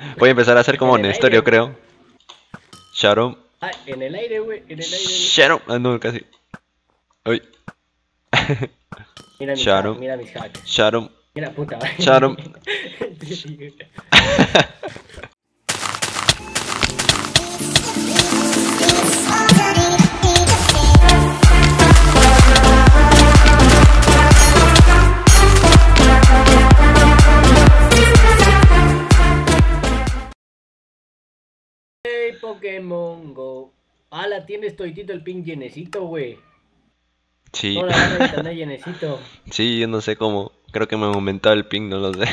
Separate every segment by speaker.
Speaker 1: Voy a empezar a hacer como
Speaker 2: En el
Speaker 1: Nestor, yo
Speaker 2: aire.
Speaker 1: creo. Shadow.
Speaker 2: Ah, en el aire, güey. En el aire, güey.
Speaker 1: Shadow. Ah, no, casi. Uy.
Speaker 2: Mira mis
Speaker 1: Shadow.
Speaker 2: hacks, mira mis hacks.
Speaker 1: Shadow.
Speaker 2: Mira, puta.
Speaker 1: Shadow.
Speaker 2: Hey, Pokémon Go. Ala, tienes toditito el ping llenecito, güey.
Speaker 1: Sí.
Speaker 2: No, la barra de internet llenecito.
Speaker 1: Sí, yo no sé cómo. Creo que me ha aumentado el ping, no lo sé.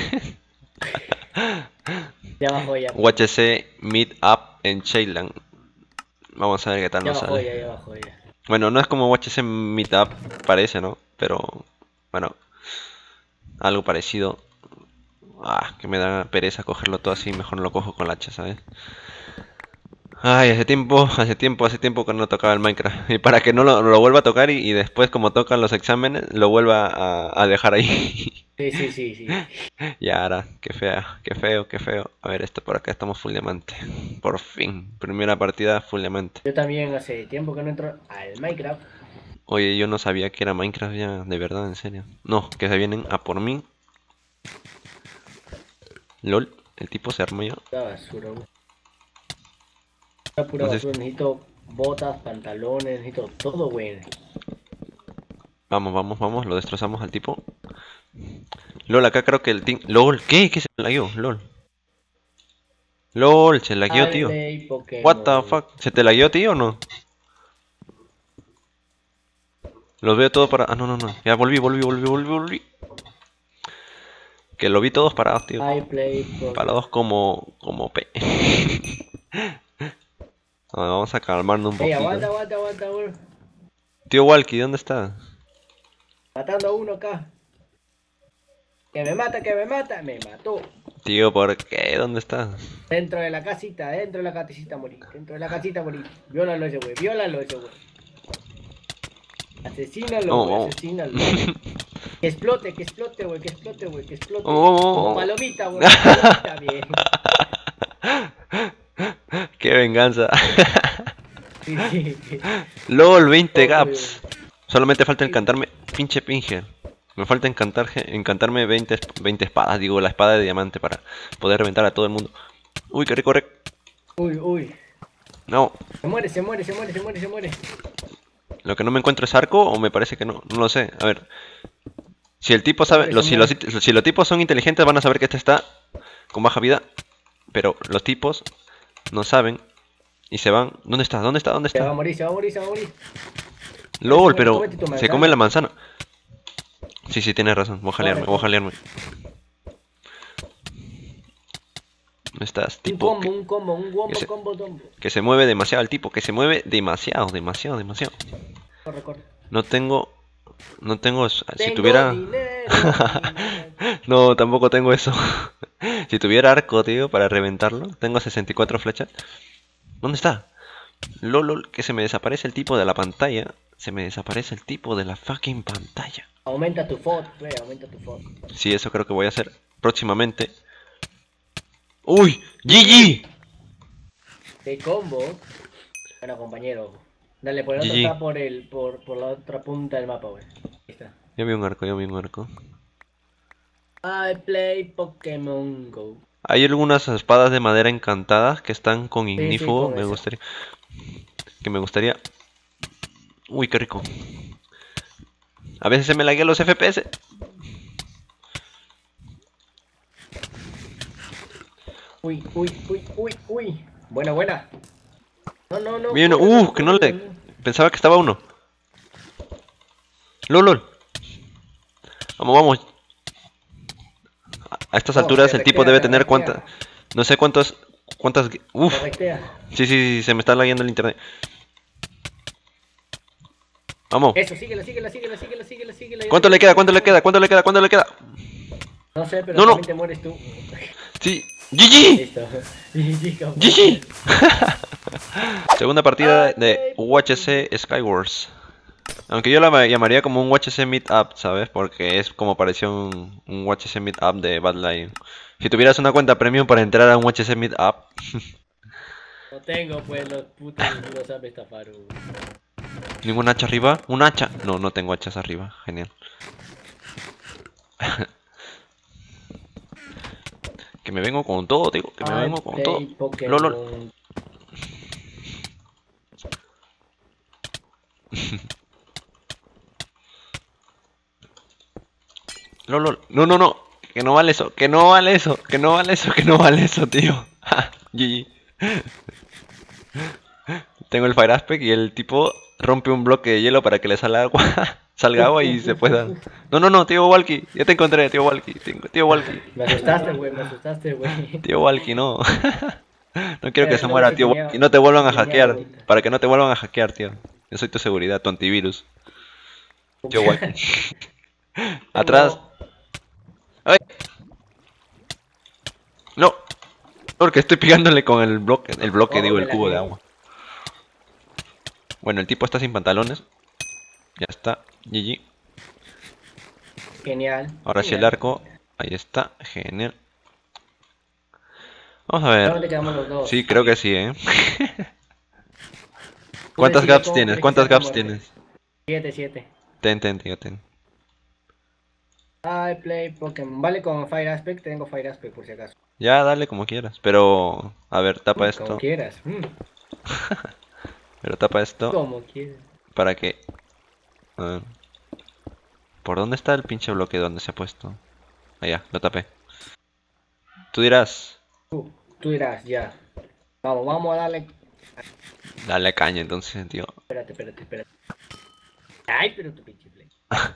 Speaker 2: Ya bajó ya.
Speaker 1: UHC Meetup en Cheyland. Vamos a ver qué tal
Speaker 2: Ya
Speaker 1: nos
Speaker 2: bajó
Speaker 1: sale.
Speaker 2: ya, ya bajó ya.
Speaker 1: Bueno, no es como UHC Meetup, parece, ¿no? Pero, bueno, algo parecido. Ah, que me da pereza cogerlo todo así, mejor lo cojo con la hacha, ¿sabes? Ay, hace tiempo que no tocaba el Minecraft. Y para que no lo vuelva a tocar y después como tocan los exámenes, lo vuelva a dejar ahí.
Speaker 2: Sí, sí, sí, sí.
Speaker 1: Y ahora, qué fea, qué feo, qué feo. A ver, esto por acá estamos full diamante. Por fin, primera partida full diamante.
Speaker 2: Yo también hace tiempo que no entro al Minecraft.
Speaker 1: Oye, yo no sabía que era Minecraft ya, de verdad, en serio. No, que se vienen a por mí. LOL, el tipo se armó ya.
Speaker 2: Pura basura, güey. Pura
Speaker 1: No sé
Speaker 2: basura. Necesito botas, pantalones, necesito todo, güey.
Speaker 1: Vamos, vamos, vamos, lo destrozamos al tipo. LOL, acá creo que el team... LOL, ¿qué? ¿Qué se lagueó? LOL. LOL, se lagueó, tío.
Speaker 2: Play Pokémon.
Speaker 1: What the fuck? ¿Se te lagueó, tío, o no? Los veo todos para... Ah, no, no, no. Ya volví. Que lo vi todos parados, tío.
Speaker 2: I play Pokémon.
Speaker 1: Parados como P. Vamos a calmarnos un
Speaker 2: Ey,
Speaker 1: poquito.
Speaker 2: aguanta, güey.
Speaker 1: Tío Walkie, ¿dónde está?
Speaker 2: Matando a uno acá. Que me mata, me mató.
Speaker 1: Tío, ¿por qué? ¿Dónde está?
Speaker 2: Dentro de la casita morí. Viólalo ese güey. Asesínalo,
Speaker 1: Oh,
Speaker 2: güey,
Speaker 1: oh.
Speaker 2: asesínalo. Que explote, güey.
Speaker 1: Oh.
Speaker 2: Como palomita, güey. Palomita, bien.
Speaker 1: ¡Qué venganza!
Speaker 2: Sí, sí.
Speaker 1: LOL, 20
Speaker 2: Oh,
Speaker 1: gaps. Solamente falta encantarme. Pinche Pinger. Me falta encantarme 20 espadas. Digo, la espada de diamante para poder reventar a todo el mundo. Uy, qué corre.
Speaker 2: Uy.
Speaker 1: No.
Speaker 2: Se muere.
Speaker 1: Lo que no me encuentro es arco o me parece que no. No lo sé. A ver. Si el tipo sabe. Si los tipos son inteligentes van a saber que este está con baja vida. Pero los tipos no saben. Y se van. ¿Dónde está?
Speaker 2: Se va a morir.
Speaker 1: LOL,
Speaker 2: Cómete
Speaker 1: pero
Speaker 2: tu manzana.
Speaker 1: se come la manzana. Sí, tienes razón. Voy a jalearme. ¿Dónde estás, tipo?
Speaker 2: Un combo,
Speaker 1: Que se mueve demasiado el tipo. Que se mueve demasiado.
Speaker 2: Corre.
Speaker 1: No tengo... Si
Speaker 2: Tengo
Speaker 1: tuviera...
Speaker 2: dinero.
Speaker 1: No, tampoco tengo eso. Si tuviera arco, tío, para reventarlo. Tengo 64 flechas. ¿Dónde está? LOL, que se me desaparece el tipo de la pantalla. Se me desaparece el tipo de la fucking pantalla.
Speaker 2: Aumenta tu FOD, aumenta tu FOD.
Speaker 1: Sí, eso creo que voy a hacer próximamente. ¡Uy! ¡GG!
Speaker 2: De combo. Bueno, compañero. Dale, por el otro
Speaker 1: GG.
Speaker 2: está por la otra punta del mapa, güey. Ahí está.
Speaker 1: Ya vi un arco.
Speaker 2: I play Pokémon Go.
Speaker 1: Hay algunas espadas de madera encantadas que están con ignífugo.
Speaker 2: con
Speaker 1: Me
Speaker 2: eso.
Speaker 1: gustaría... Que me gustaría... Uy, qué rico. A veces se me laguean los FPS.
Speaker 2: Uy. Buena. No.
Speaker 1: Vi uno. Que no le... Pensaba que estaba uno. LOL. Vamos. A estas alturas el tipo debe tener cuántas... No sé cuántas... Uf. Sí, se me está lagueando el internet. Vamos.
Speaker 2: Eso, síguela.
Speaker 1: ¿Cuánto le queda?
Speaker 2: No sé, pero
Speaker 1: No.
Speaker 2: también te mueres tú.
Speaker 1: Sí. GG.
Speaker 2: Listo. GG.
Speaker 1: GG. Segunda partida de UHC Skywars. Aunque yo la llamaría como un UHC Meetup, ¿sabes? Porque es como pareció un UHC Meetup de Bad Lion. Si tuvieras una cuenta premium para entrar a un HC Meetup.
Speaker 2: No tengo, pues, los putos no saben estafar, güey.
Speaker 1: ¿Ningún hacha arriba? ¿Un hacha? No, no tengo hachas arriba. Genial. Que me vengo con todo, tío. Que me vengo con todo. Lolo. Lolo. No, no, no. Que no vale eso. Que no vale eso. Que no vale eso. Que no vale eso, tío. GG. Tengo el Fire Aspect y el tipo rompe un bloque de hielo para que le salga agua. Salga agua y se pueda. No, no, no, tío Walkie. Ya te encontré, tío Walkie. Tío Walkie.
Speaker 2: Me asustaste, güey. Me asustaste, güey.
Speaker 1: Tío Walkie, no. No quiero que se muera, tío Walkie. No te vuelvan a hackear. Para que no te vuelvan a hackear, tío. Yo soy tu seguridad, tu antivirus. Tío Walkie. Atrás. ¡Ay! No. Porque estoy pegándole con el bloque. El bloque, digo, el cubo de agua. Bueno, el tipo está sin pantalones. Ya está. GG.
Speaker 2: Genial.
Speaker 1: Ahora sí el arco. Ahí está. Genial. Vamos a ver.
Speaker 2: ¿Dónde quedamos los dos?
Speaker 1: Sí, creo que sí, ¿eh? ¿Cuántas gaps tienes? ¿Cuántas gaps tienes?
Speaker 2: 7.
Speaker 1: Ten, tío, ten.
Speaker 2: I play Pokémon. Vale, con Fire Aspect tengo Fire Aspect por si acaso.
Speaker 1: Ya, dale como quieras. Pero, a ver, tapa esto.
Speaker 2: Como quieras.
Speaker 1: Pero tapa esto.
Speaker 2: Como quieras.
Speaker 1: Para que... A ver. ¿Por dónde está el pinche bloque donde se ha puesto? Allá, lo tapé. Tú dirás...
Speaker 2: Tú dirás, ya. Vamos a darle...
Speaker 1: Dale caña entonces, tío.
Speaker 2: Espérate. Ay, pero tu pinche play.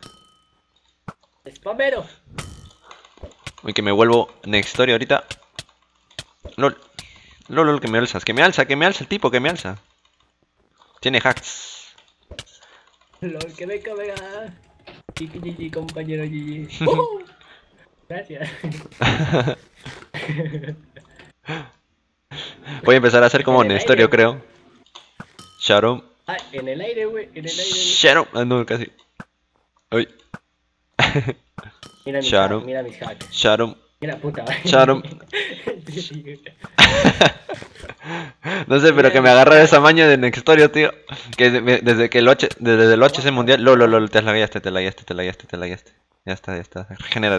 Speaker 2: Spamero.
Speaker 1: Uy, que me vuelvo Nextory ahorita. LOL. LOL, que me alzas. Que me alza el tipo, que me alza. Tiene hacks.
Speaker 2: LOL, que venga. GG, compañero GG. Gracias.
Speaker 1: Voy a empezar a hacer como Nextory, yo creo. Shadow.
Speaker 2: Ay, en el aire, güey.
Speaker 1: Shadow. Ah, no, casi. Uy.
Speaker 2: Mira mis
Speaker 1: Shadow.
Speaker 2: hacks, mira mis hacks.
Speaker 1: Shadow.
Speaker 2: Mira puta.
Speaker 1: Shadow. No sé, pero que me agarra esa maña de Nextorio, tío. Que desde que desde el HC mundial. LOL, te lagueaste. Ya está. Regenera.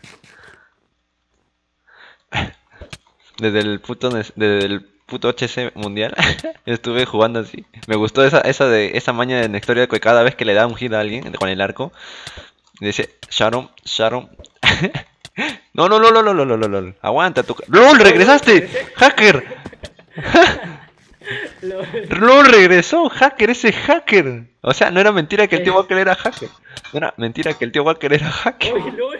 Speaker 1: Desde el puto HC mundial estuve jugando así. Me gustó esa maña de Nextorio que cada vez que le da un hit a alguien con el arco dice Shadow. No. Aguanta tu... ¡LOL! ¡Regresaste! ¡Hacker! ¡LOL! Regresó, hacker, ese hacker. O sea, no era mentira que el tío Walker era hacker. No era mentira que el tío Walker era hacker.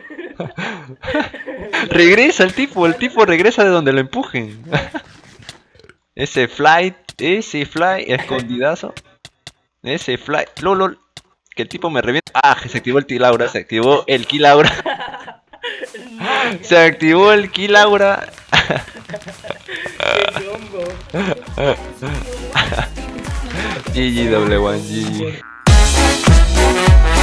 Speaker 1: Regresa el tipo regresa de donde lo empujen. Ese fly escondidazo. Ese fly, LOL. Que el tipo me revienta. Ah, se activó el Kilaura, Se activó el Kilaura. GG, W1, GG.